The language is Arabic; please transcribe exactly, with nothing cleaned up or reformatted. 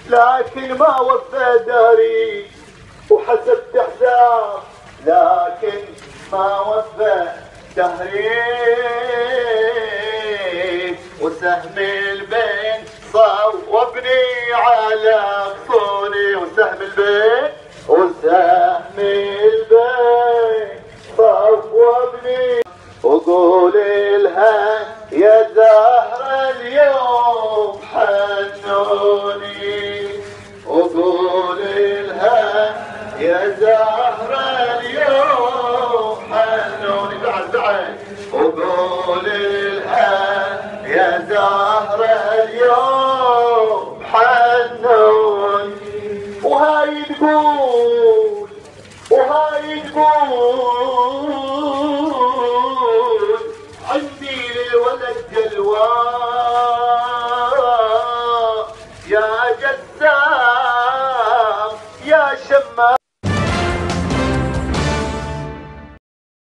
لكن ما وفى دهري وحسبت حساب، لكن ما وفى دهري وسهم البين صوبني على خصوني، وسهم البين وسهم البين صوبني، وقول لها يا زهرة اليوم حنوني.